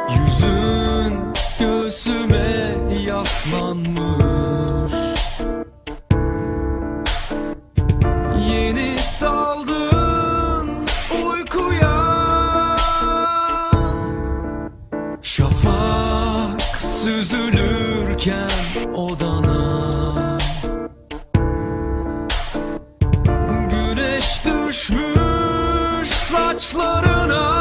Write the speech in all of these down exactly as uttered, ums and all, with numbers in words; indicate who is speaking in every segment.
Speaker 1: Yüzün göğsüme yaslanmış, yeni daldın uykuya. Şafak süzülürken odana, güneş düşmüş saçlarına.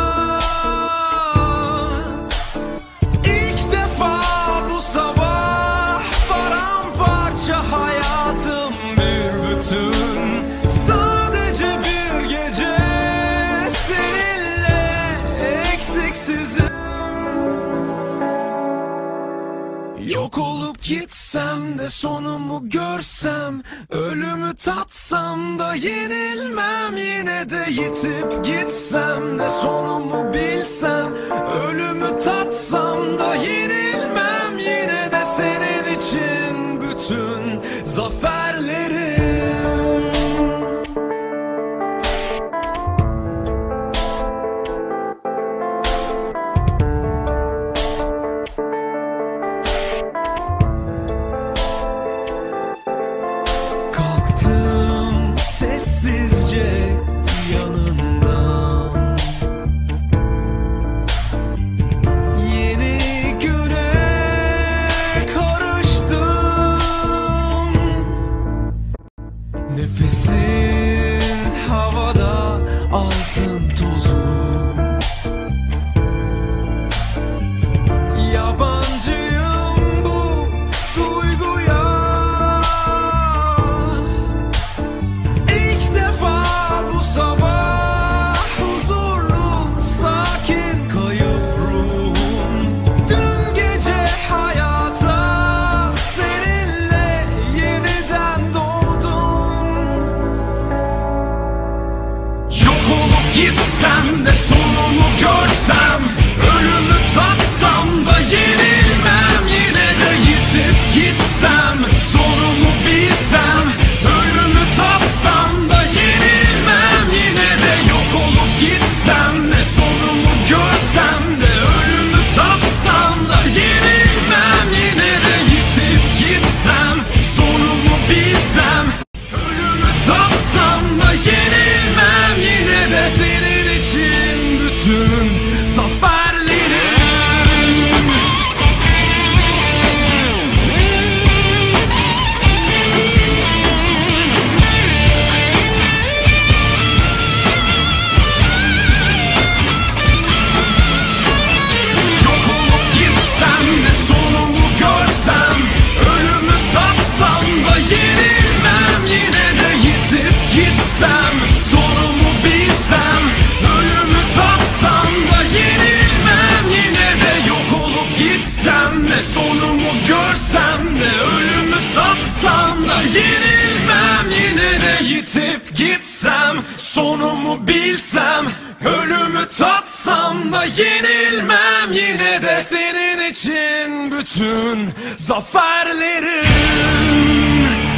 Speaker 1: İlk defa bu sabah paramparça hayatım bir bütün. Sadece bir gece seninle eksiksizim. Yok olup gitsem de sonumu görsem, ölümü tatsam da yenilmem. Yine de yitip gitsem de sonumu bilsem, ölümü tatsam da yenilmem. Yine de senin için bütün zaferlerim. Kalktım sessizce yanından, yeni güne karıştım. Nefesin havada, altın tozu. Yabancıyım bu duyguya. İlk defa bu sabah huzurlu, sakin kayıp ruhum. Dün gece hayata seninle yeniden doğdum. Yok olup gitsem de sonumu görsem, ölümü tatsam da yenilmem. Yine de yitip gitsem, sonumu bilsem, ölümü tatsam da yenilmem. Yine de yok olup gitsem de sonumu görsem de, ölümü tatsam da yenilmem. Yine de yitip gitsem, sonumu bilsem, ölümü tatsam da yenilmem. Yine de senin için bütün zaferlerim. Yok olup gitsem de sonumu görsem, ölümü tatsam da yenilmem. Yine de yitip gitsem, sonumu bilsem, ölümü tatsam da yenilmem. Yine de yok olup gitsem de sonumu görsem de, ölümü tatsam da yenilmem. Yine de yitip gitsem, sonumu bilsem, ölümü tatsam da yenilmem. Yine de senin için bütün zaferlerim.